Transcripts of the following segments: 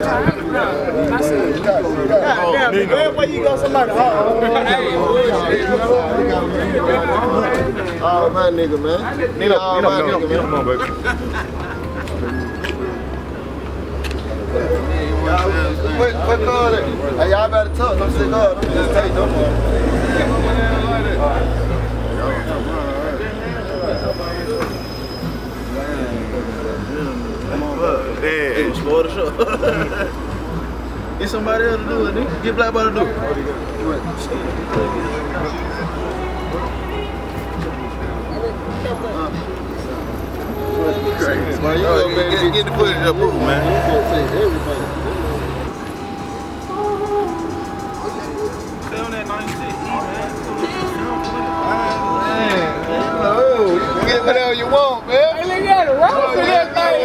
Where you go, somebody? Oh, my nigga, man. Nigga, come on, baby. What call it? Hey, y'all better talk. Don't say God. Don't just take no more. Hey, slow the show. Get somebody else to do it, nigga. Get Black Boy to do it. Get the footage up, man. Stay on that 96, man. You get whatever you want, man. Hey, look at it. Roll for that thing,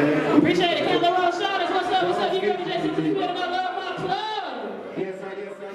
Appreciate it, Kevin. What's up? You good, Jason? You better not love my club. Yes, sir.